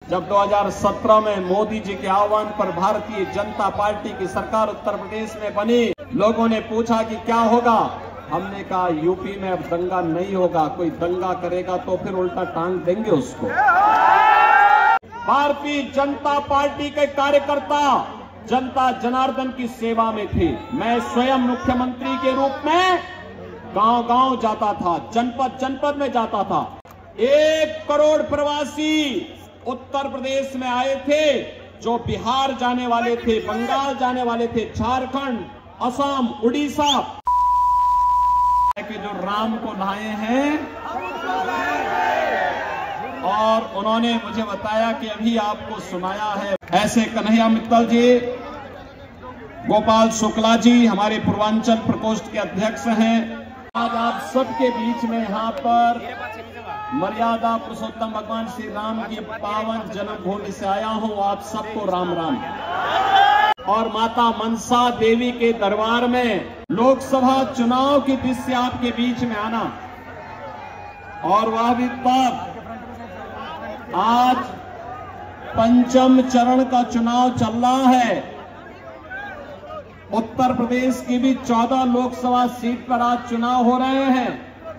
जब 2017 में मोदी जी के आह्वान पर भारतीय जनता पार्टी की सरकार उत्तर प्रदेश में बनी, लोगों ने पूछा कि क्या होगा। हमने कहा यूपी में अब दंगा नहीं होगा, कोई दंगा करेगा तो फिर उल्टा टांग देंगे उसको। भारतीय जनता पार्टी के कार्यकर्ता जनता जनार्दन की सेवा में थे। मैं स्वयं मुख्यमंत्री के रूप में गांव-गांव जाता था, जनपद में जाता था। 1 करोड़ प्रवासी उत्तर प्रदेश में आए थे, जो बिहार जाने वाले थे, बंगाल जाने वाले थे, झारखंड, असम, उड़ीसा के जो राम को लाए हैं। और उन्होंने मुझे बताया कि अभी आपको सुनाया है। ऐसे कन्हैया मित्तल जी, गोपाल शुक्ला जी हमारे पूर्वांचल प्रकोष्ठ के अध्यक्ष हैं। आज आप सबके बीच में यहाँ पर मर्यादा पुरुषोत्तम भगवान श्री राम की पावन जन्मभूमि से आया हूँ। आप सबको राम राम। और माता मनसा देवी के दरबार में लोकसभा चुनाव की दृष्टि आपके बीच में आना, और वह भी तब आज पंचम चरण का चुनाव चल रहा है। उत्तर प्रदेश की भी 14 लोकसभा सीट पर आज चुनाव हो रहे हैं।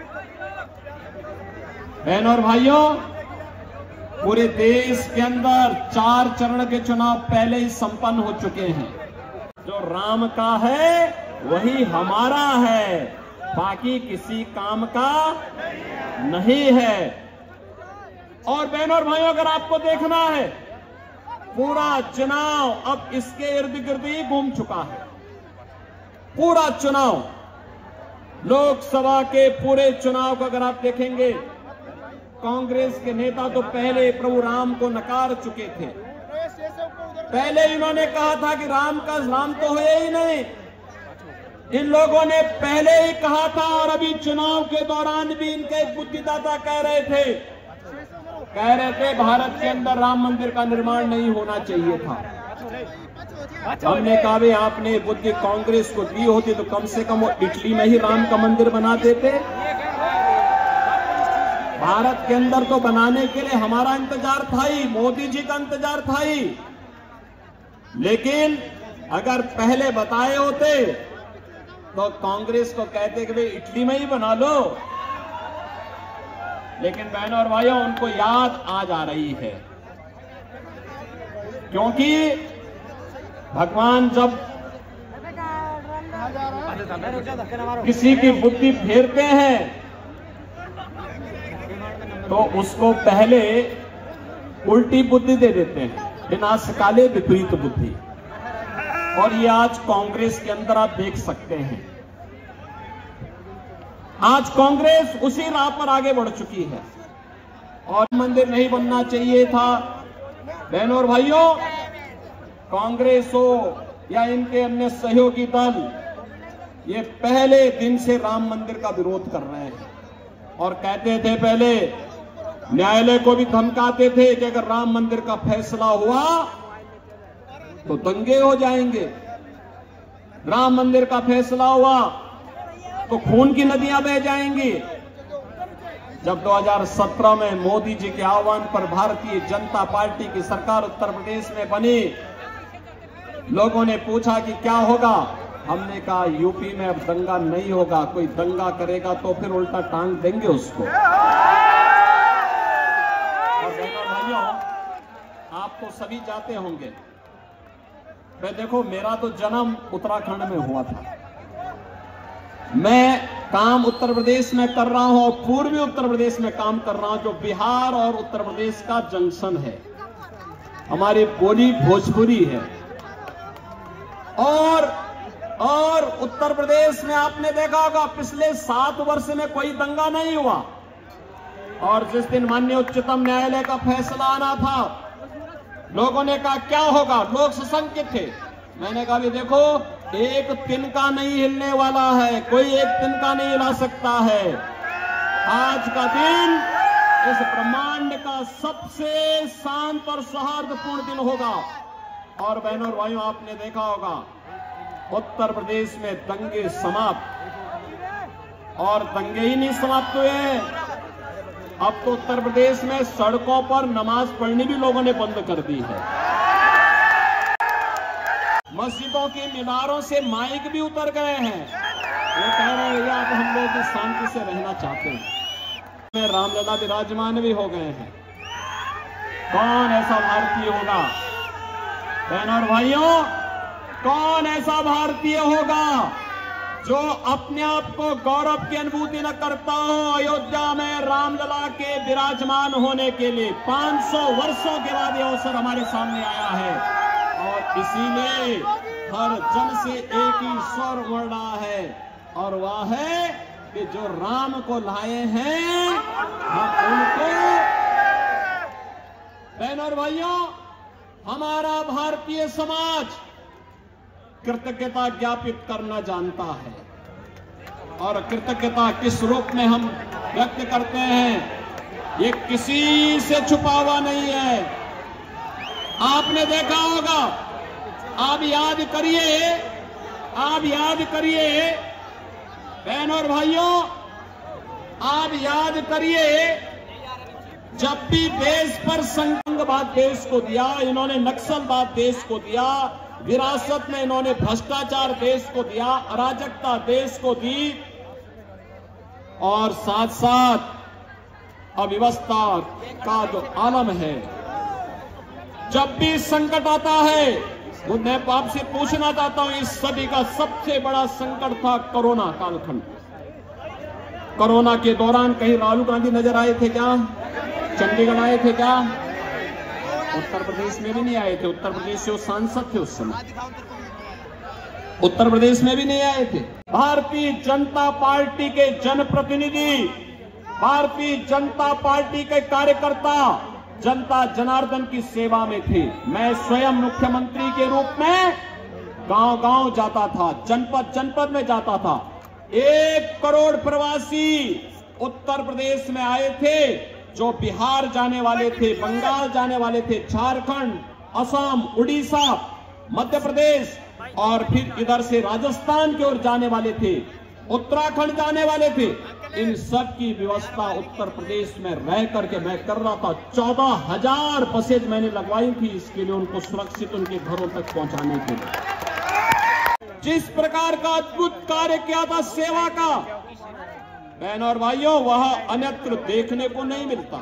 बहनों और भाइयों, पूरे देश के अंदर 4 चरण के चुनाव पहले ही संपन्न हो चुके हैं। जो राम का है वही हमारा है, बाकी किसी काम का नहीं है। और बहनों और भाइयों, अगर आपको देखना है, पूरा चुनाव अब इसके इर्द गिर्द ही घूम चुका है। पूरा चुनाव, लोकसभा के पूरे चुनाव को अगर आप देखेंगे, कांग्रेस के नेता तो पहले प्रभु राम को नकार चुके थे। पहले इन्होंने कहा था कि राम तो है ही नहीं। इन लोगों ने पहले ही कहा था, और अभी चुनाव के दौरान भी इनके एक बुद्धिदाता कह रहे थे भारत के अंदर राम मंदिर का निर्माण नहीं होना चाहिए था। हमने कहा भी आपने बुद्धि कांग्रेस को दी होती तो कम से कम वो इटली में ही राम का मंदिर बना देते। भारत के अंदर तो बनाने के लिए हमारा इंतजार था ही, मोदी जी का इंतजार था ही। लेकिन अगर पहले बताए होते तो कांग्रेस को कहते कि भाई इटली में ही बना लो। लेकिन बहनों और भाइयों, उनको याद आज आ रही है, क्योंकि भगवान जब किसी की बुद्धि फेरते हैं तो उसको पहले उल्टी बुद्धि दे देते हैं, विनाशकाले विपरीत बुद्धि। और ये आज कांग्रेस के अंदर आप देख सकते हैं। आज कांग्रेस उसी राह पर आगे बढ़ चुकी है, और मंदिर नहीं बनना चाहिए था। बहनों और भाइयों, कांग्रेस हो या इनके अन्य सहयोगी दल, ये पहले दिन से राम मंदिर का विरोध कर रहे हैं, और कहते थे, पहले न्यायालय को भी धमकाते थे कि अगर राम मंदिर का फैसला हुआ तो दंगे हो जाएंगे, राम मंदिर का फैसला हुआ तो खून की नदियां बह जाएंगी। जब 2017 में मोदी जी के आह्वान पर भारतीय जनता पार्टी की सरकार उत्तर प्रदेश में बनी, लोगों ने पूछा कि क्या होगा। हमने कहा यूपी में अब दंगा नहीं होगा, कोई दंगा करेगा तो फिर उल्टा टांग देंगे उसको। और बहनों भाइयों, आप तो सभी जाते होंगे। मैं देखो, मेरा तो जन्म उत्तराखंड में हुआ था। मैं काम उत्तर प्रदेश में कर रहा हूं, और पूर्वी उत्तर प्रदेश में काम कर रहा हूं, जो बिहार और उत्तर प्रदेश का जंक्शन है। हमारी बोली भोजपुरी है। और उत्तर प्रदेश में आपने देखा होगा, पिछले 7 वर्ष में कोई दंगा नहीं हुआ। और जिस दिन माननीय उच्चतम न्यायालय का फैसला आना था, लोगों ने कहा क्या होगा, लोग सशंकित थे। मैंने कहा भी देखो, एक तिनका नहीं हिलने वाला है, कोई एक तिनका नहीं हिला सकता है। आज का दिन इस ब्रह्मांड का सबसे शांत और सौहार्दपूर्ण दिन होगा। और बहनों और भाइयों, आपने देखा होगा, उत्तर प्रदेश में दंगे समाप्त, और दंगे ही नहीं समाप्त हुए, अब तो उत्तर प्रदेश में सड़कों पर नमाज पढ़नी भी लोगों ने बंद कर दी है। मस्जिदों की मीनारों से माइक भी उतर गए हैं। वो कह रहे हैं अब हम लोग शांति से रहना चाहते हैं। रामलला विराजमान भी हो गए हैं। कौन ऐसा भारतीय होगा बहनों और भाइयों, कौन ऐसा भारतीय होगा जो अपने आप को गौरव की अनुभूति न करता हो अयोध्या में रामलला के विराजमान होने के लिए। 500 वर्षों के बाद यह अवसर हमारे सामने आया है और इसीलिए हर जन से एक ही स्वर उड़ रहा है और वह है कि जो राम को लाए हैं हम उनको, बहनों और भाइयों, हमारा भारतीय समाज कृतज्ञता ज्ञापित करना जानता है। और कृतज्ञता किस रूप में हम व्यक्त करते हैं, ये किसी से छुपा हुआ नहीं है। आपने देखा होगा, आप याद करिए बहनों और भाइयों, आप याद करिए जब भी देश पर संघवाद देश को दिया, इन्होंने नक्सलवाद देश को दिया, विरासत में इन्होंने भ्रष्टाचार देश को दिया, अराजकता देश को दी और साथ साथ अव्यवस्था का जो आलम है। जब भी संकट आता है, मैं आपसे पूछना चाहता हूं, इस सदी का सबसे बड़ा संकट था कोरोना कालखंड। कोरोना के दौरान कहीं राहुल गांधी नजर आए थे क्या? चंडीगढ़ आए थे क्या? उत्तर प्रदेश में भी नहीं आए थे। उत्तर प्रदेश से वो सांसद थे उस समय, उत्तर प्रदेश में भी नहीं आए थे। भारतीय जनता पार्टी के जनप्रतिनिधि, भारतीय जनता पार्टी के कार्यकर्ता जनता जनार्दन की सेवा में थे। मैं स्वयं मुख्यमंत्री के रूप में गांव-गांव जाता था, जनपद जनपद में जाता था। 1 करोड़ प्रवासी उत्तर प्रदेश में आए थे, जो बिहार जाने वाले थे, बंगाल जाने वाले थे, झारखंड, असम, उड़ीसा, मध्य प्रदेश और फिर इधर से राजस्थान की ओर जाने वाले थे, उत्तराखंड जाने वाले थे। इन सब की व्यवस्था उत्तर प्रदेश में रह करके मैं कर रहा था। 14,000 बसेज मैंने लगवाई थी इसके लिए, उनको सुरक्षित उनके घरों तक पहुंचाने के लिए। जिस प्रकार का अद्भुत कार्य किया था सेवा का, बहनों और भाइयों, वह अन्यत्र देखने को नहीं मिलता।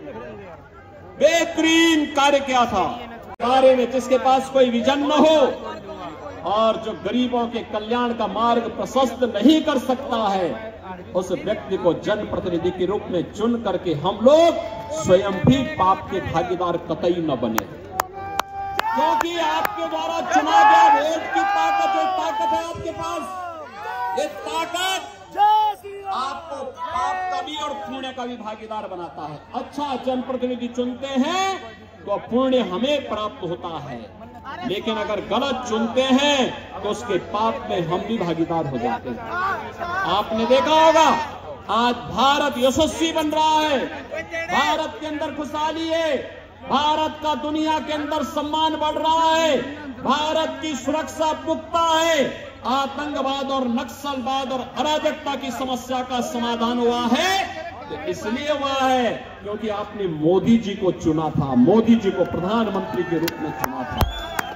बेहतरीन कार्य किया था। कार्य में जिसके पास कोई विजन न हो और जो गरीबों के कल्याण का मार्ग प्रशस्त नहीं कर सकता है, उस व्यक्ति को जनप्रतिनिधि के रूप में चुन करके हम लोग स्वयं भी पाप के भागीदार कतई न बने। क्योंकि आपके द्वारा चुना गया वोट की ताकत, जो ताकत है आपके पास, ये ताकत आपको पाप का भी और पुण्य का भी भागीदार बनाता है। अच्छा जनप्रतिनिधि चुनते हैं तो पुण्य हमें प्राप्त होता है, लेकिन अगर गलत चुनते हैं तो उसके पाप में हम भी भागीदार हो जाते हैं। आपने देखा होगा, आज भारत यशस्वी बन रहा है, भारत के अंदर खुशहाली है, भारत का दुनिया के अंदर सम्मान बढ़ रहा है, भारत की सुरक्षा पुख्ता है, आतंकवाद और नक्सलवाद और अराजकता की समस्या का समाधान हुआ है। तो इसलिए हुआ है क्योंकि आपने मोदी जी को चुना था, मोदी जी को प्रधानमंत्री के रूप में चुना था।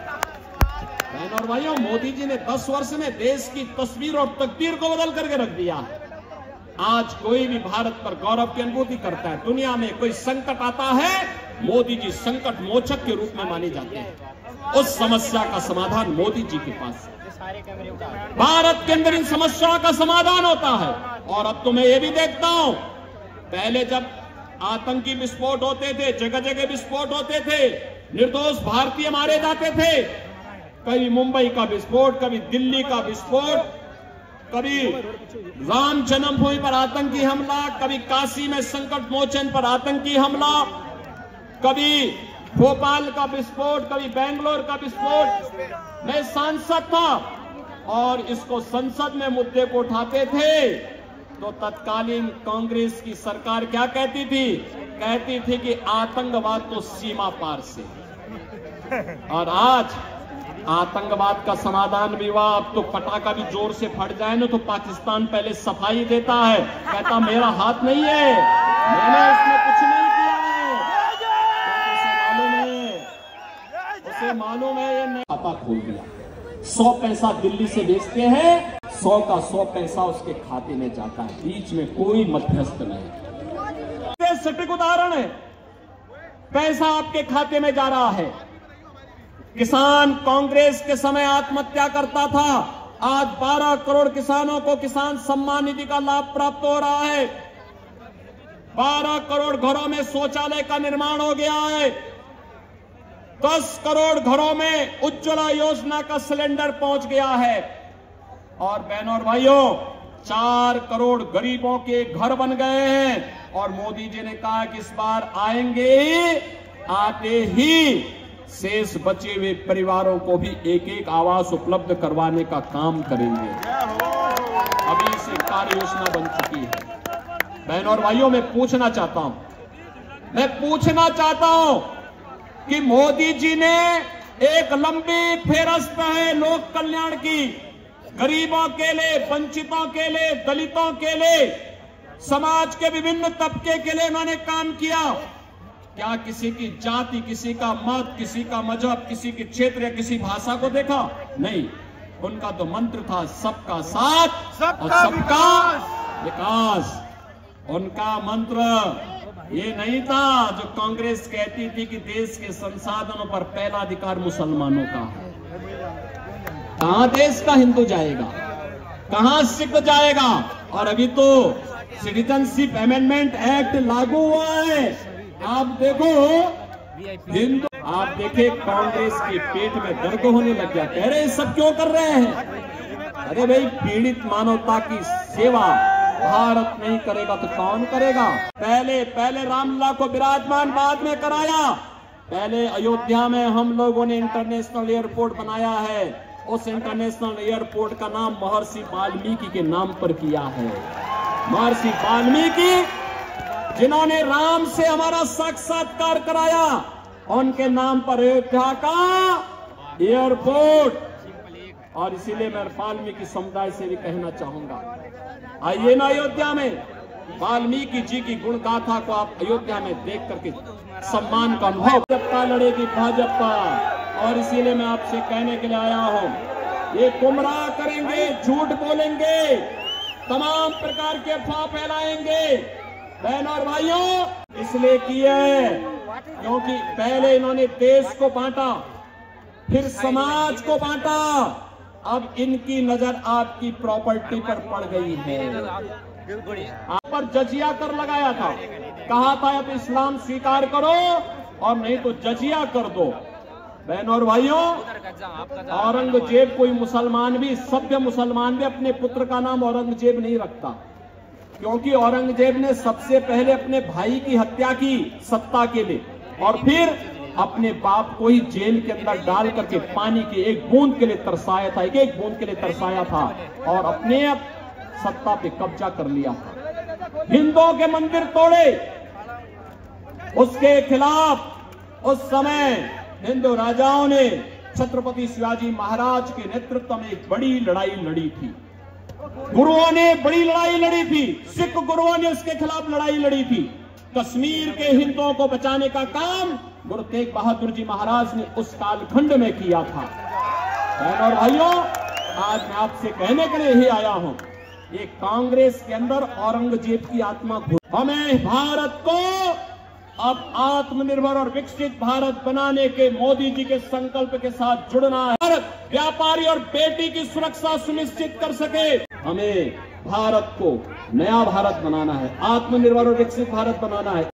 बहनों और भाइयों, मोदी जी ने 10 वर्ष में देश की तस्वीर और तकदीर को बदल करके रख दिया। आज कोई भी भारत पर गौरव की अनुभूति करता है। दुनिया में कोई संकट आता है, मोदी जी संकट मोचक के रूप में माने जाते हैं। उस समस्या का समाधान मोदी जी के पास है। भारत के अंदर इन समस्याओं का समाधान होता है। और अब तो मैं ये भी देखता हूं, पहले जब आतंकी विस्फोट होते थे, जगह जगह विस्फोट होते थे, निर्दोष भारतीय मारे जाते थे। कभी मुंबई का विस्फोट, कभी दिल्ली का विस्फोट, कभी राम जन्मभूमि पर आतंकी हमला, कभी काशी में संकट मोचन पर आतंकी हमला, कभी भोपाल का विस्फोट, कभी बेंगलोर का विस्फोट। मैं सांसद था और इसको संसद में मुद्दे को उठाते थे तो तत्कालीन कांग्रेस की सरकार क्या कहती थी? कहती थी कि आतंकवाद तो सीमा पार से। और आज आतंकवाद का समाधान भी हुआ। अब तो पटाखा भी जोर से फट जाए ना तो पाकिस्तान पहले सफाई देता है, कहता मेरा हाथ नहीं है, मैंने इसमें कुछ नहीं किया है, उसे मालूम है ये नहीं। खाता खोल दिया, 100 पैसा दिल्ली से बेचते हैं, 100 का 100 पैसा उसके खाते में जाता है, बीच में कोई मध्यस्थ नहीं। सटीक उदाहरण है, पैसा आपके खाते में जा रहा है। किसान कांग्रेस के समय आत्महत्या करता था, आज 12 करोड़ किसानों को किसान सम्मान निधि का लाभ प्राप्त हो रहा है। 12 करोड़ घरों में शौचालय का निर्माण हो गया है। 10 करोड़ घरों में उज्ज्वला योजना का सिलेंडर पहुंच गया है। और बहनों और भाइयों, 4 करोड़ गरीबों के घर बन गए हैं। और मोदी जी ने कहा कि इस बार आएंगे ही, आते ही शेष बचे हुए परिवारों को भी एक एक आवास उपलब्ध करवाने का काम करेंगे। अभी से कार्य योजना बन चुकी है। बहनों और भाइयों, मैं पूछना चाहता हूं कि मोदी जी ने एक लंबी फेहरिस्त है लोक कल्याण की, गरीबों के लिए, वंचितों के लिए, दलितों के लिए, समाज के विभिन्न तबके के लिए उन्होंने काम किया। क्या किसी की जाति, किसी का मत, किसी का मजहब, किसी के क्षेत्र या किसी भाषा को देखा? नहीं। उनका तो मंत्र था सबका साथ और सबका विकास। उनका मंत्र ये नहीं था जो कांग्रेस कहती थी कि देश के संसाधनों पर पहला अधिकार मुसलमानों का है। कहां देश का हिंदू जाएगा, कहां सिख जाएगा? और अभी तो सिटीजनशिप अमेंडमेंट एक्ट लागू हुआ है। आप देखो हिंदू, आप देखे कांग्रेस के पेट में दर्द होने लग गया। कह रहे सब क्यों कर रहे हैं? अरे भाई, पीड़ित मानवता की सेवा भारत नहीं करेगा तो कौन करेगा? पहले रामलला को विराजमान बाद में कराया। पहले अयोध्या में हम लोगों ने इंटरनेशनल एयरपोर्ट बनाया है। उस इंटरनेशनल एयरपोर्ट का नाम महर्षि वाल्मीकि के नाम पर किया है। महर्षि वाल्मीकि जिन्होंने राम से हमारा साक्षात्कार कराया, उनके नाम पर अयोध्या का एयरपोर्ट। और इसीलिए मैं वाल्मीकि समुदाय से भी कहना चाहूंगा, आइए ना अयोध्या में, वाल्मीकि जी की गुण गाथा को आप अयोध्या में देख करके सम्मान का अनुभव। भाजपा लड़ेगी, भाजपा। और इसीलिए मैं आपसे कहने के लिए आया हूं, ये गुमराह करेंगे, झूठ बोलेंगे, तमाम प्रकार के अफवाह फैलाएंगे। बहनों और भाइयों, इसलिए किया है क्योंकि पहले इन्होंने देश को बांटा, फिर समाज को बांटा। अब इनकी नजर आपकी प्रॉपर्टी पर पड़ गई है। आप पर जजिया कर लगाया था, कहा था अब इस्लाम स्वीकार करो और नहीं तो जजिया कर दो। बहनों और भाइयों, औरंगजेब कोई मुसलमान भी, सभ्य मुसलमान भी अपने पुत्र का नाम औरंगजेब नहीं रखता, क्योंकि औरंगजेब ने सबसे पहले अपने भाई की हत्या की सत्ता के लिए, और फिर अपने बाप को ही जेल के अंदर डाल करके पानी की एक बूंद के लिए तरसाया था, एक बूंद के लिए तरसाया था, और अपने सत्ता पे कब्जा कर लिया था। हिंदुओं के मंदिर तोड़े, उसके खिलाफ उस समय हिंदू राजाओं ने छत्रपति शिवाजी महाराज के नेतृत्व में एक बड़ी लड़ाई लड़ी थी। गुरुओं ने बड़ी लड़ाई लड़ी थी, सिख गुरुओं ने उसके खिलाफ लड़ाई लड़ी थी। कश्मीर के हिंदुओं को बचाने का काम गुरु तेग बहादुर जी महाराज ने उस कालखंड में किया था। बहनों और भाइयों, आज मैं आपसे कहने के लिए ही आया हूं, ये कांग्रेस के अंदर औरंगजेब की आत्मा हमें भारत को अब आत्मनिर्भर और विकसित भारत बनाने के मोदी जी के संकल्प के साथ जुड़ना है। भारत व्यापारी और बेटी की सुरक्षा सुनिश्चित कर सके, हमें भारत को नया भारत बनाना है, आत्मनिर्भर और विकसित भारत बनाना है।